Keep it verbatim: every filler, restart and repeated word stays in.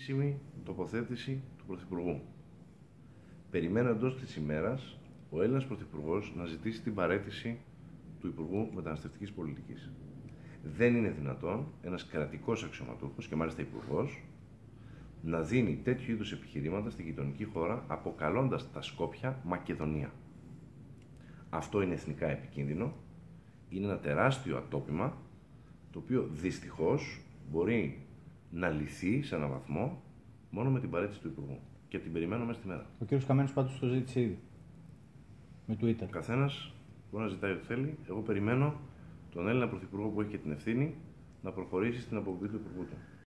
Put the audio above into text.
επίσημη τοποθέτηση του Πρωθυπουργού. Περιμένω εντός της ημέρας ο Έλληνας Πρωθυπουργός να ζητήσει την παραίτηση του Υπουργού Μεταναστευτικής Πολιτικής. Δεν είναι δυνατόν ένας κρατικός αξιωματούχος, και μάλιστα υπουργός, να δίνει τέτοιου είδους επιχειρήματα στη γειτονική χώρα, αποκαλώντας τα Σκόπια Μακεδονία. Αυτό είναι εθνικά επικίνδυνο, είναι ένα τεράστιο ατόπιμα, το οποίο δυστυχώς μπορεί να λυθεί σε έναν βαθμό μόνο με την παραίτηση του Υπουργού. Και την περιμένω μέσα στη μέρα. Ο κ. Καμένος πάντως το ζήτησε ήδη. Με Twitter. Ο καθένας μπορεί να ζητάει ό,τι θέλει. Εγώ περιμένω τον Έλληνα Πρωθυπουργό που έχει και την ευθύνη να προχωρήσει στην αποκτήση του Υπουργού του.